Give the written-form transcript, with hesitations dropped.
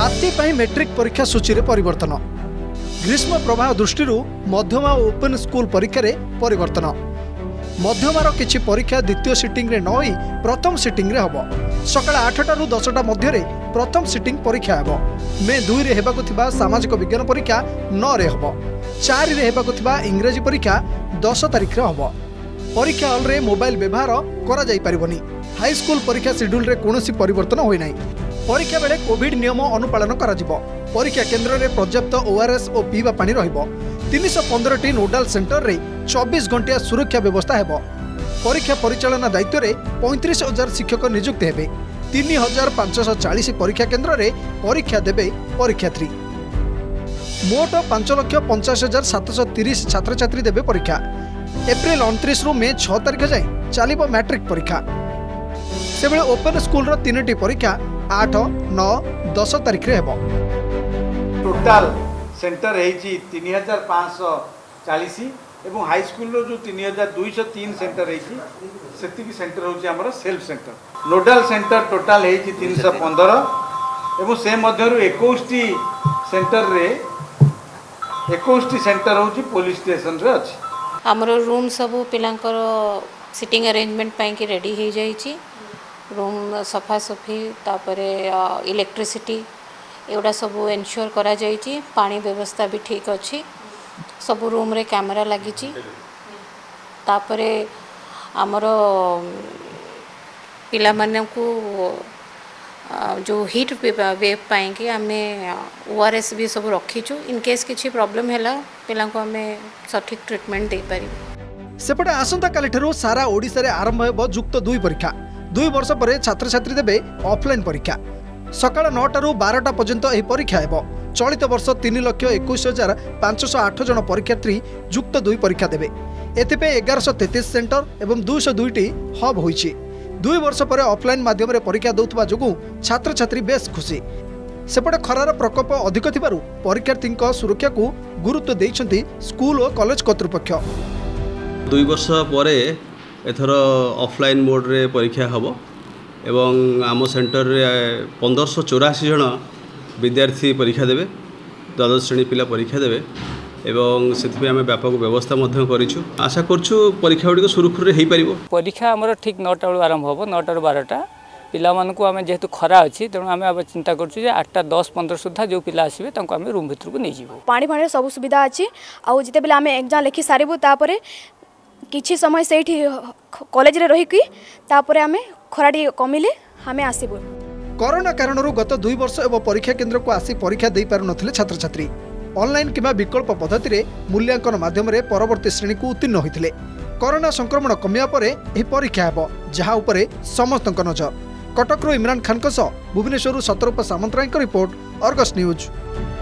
ताती matric परीक्षा सूची में परिवर्तन। ग्रीष्म प्रवाह दृष्टि मध्यमा और ओपन स्कूल परीक्षा परिवर्तन। मध्यमार किछि परीक्षा द्वितीय सिटिंग रे न होई प्रथम सिटिंग रे हबो। सकाळ 8टा रु 10टा मध्य प्रथम सिटिंग परीक्षा हबो। मे 2 रे हेबाकु थिबा सामाजिक विज्ञान परीक्षा 9 रे हबो। 4 रे हेबाकु थिबा इंग्रजी परीक्षा 10 तारिख रे हबो। परीक्षा हॉल रे मोबाइल व्यवहार करा जाई परिबनी। हाई स्कूल परीक्षा शेड्यूल रे कोनोसी परिवर्तन होई नाही। परीक्षा बेले कोविड नियम अनुपालन करा जिवो। परीक्षा केन्द्र रे पर्याप्त ओआरएस और पीवा पानी रहिबो। 315 नोडाल सेंटर रे 24 घंटिया सुरक्षा व्यवस्था हेबो। परीक्षा परिचालना दायित्व रे 35,000 शिक्षक नियुक्त हेबे। 3,540 परीक्षा केन्द्र रे परीक्षा देबे परीक्षार्थी। मोट 5,50,730 छात्र छात्री देबे परीक्षा। एप्रिल 29 रु मे 6 तारिख जाए चलिबो मैट्रिक परीक्षा। सेबेले ओपन स्कूल रो 3टी परीक्षा 8, 9, 10 तारिख रे हेबो। टोटाल सेंटर है 3,540 एवं हाई स्कूल जो 3,203 सेंटर है सेंटर हूँ self centre. Nodal centre total है 315 एवं से मध्य 21 सेंटर रे 21 सेंटर हूँ पुलिस स्टेशन रे अच्छी। आमर रूम सब पिलांकर सिटिंग अरेंजमेंट पाई कि रेडी हो जाइए। रूम सफा सफी तापरे इलेक्ट्रिसिटी एगुड़ा सब एनश्योर करा जाइए। पानी व्यवस्था भी ठीक अच्छी। सब रूम रे कैमरा लगी। तापरे आमर पिला माने को जो हीट वेव पाई कि आमे ओआरएस भी सब रखीचु। इनकेस किसी प्रॉब्लम है पिला को आमे सठिक ट्रीटमेंट दे पारि। सेपटे आसंता काली ठारू सारा ओडिसा रे आरंभ हेबो जुक्त 2 परीक्षा। 2 वर्ष पर छात्र छात्री देबे ऑफलाइन परीक्षा। सकाळ 9टा रु 12टा पर्यंत एही परीक्षा हेबो। चलित वर्ष 3,21,508 जन परीक्षार्थी जुक्त 2 परीक्षा देबे। एथिपे 1133 सेंटर एवं 202टी हब होईछि। 2 वर्ष पर ऑफलाइन माध्यम रे परीक्षा दउथबा जोगु छात्र छात्री बेस खुशी। सेपटे खरार प्रकोप अधिक थिबारु परीक्षार्थी सुरक्षा को गुरुत्व देइछंती स्कूल और कॉलेज कर्तृपक्ष। 2 वर्ष पर एथर ऑफलाइन मोड रे परीक्षा हबो एवं आम सेंटर रे 1584 जन विद्यार्थी परीक्षा देवे। द्वादश श्रेणी पिला परीक्षा देवे एवं से आम व्यापक व्यवस्था करिछु। आशा करछु परीक्षा गुड़ी सुरखुर हो पार। परीक्षा आमर ठीक 9टा बेलू आरंभ हम 9टा रु 12टा। पिला मानकु आमे जेहेतु खरा अच्छी तेणु आम अब चिंता करछु जे 8टा 10 15 सुधा जो पिला आसबे तांको आमे रूम भितर को नहीं जीवो। पानी फाणी सब सुविधा अच्छी। आउ जिते बेला आमे एग्जाम लिखि सारिबु तापरे किछि समय सेठी कॉलेज रे रही कि तापरे आमे खराटी कमिले आमे आसीबु। कोरोना कारणरू गत 2 वर्ष एवं परीक्षा केन्द्र को आसी परीक्षा दे पारु नथिले छात्र छात्री। ऑनलाइन किबा विकल्प पद्धति रे मूल्यांकन माध्यम रे परवर्ती श्रेणी को उत्तीर्ण होइथिले। कोरोना संक्रमण कमिया परे एही परीक्षा हेबो जहा उपरे समस्तक नजर। कटकरू इमरान खान सह Bhubaneswar Satarupa Samantaray report, Argus news.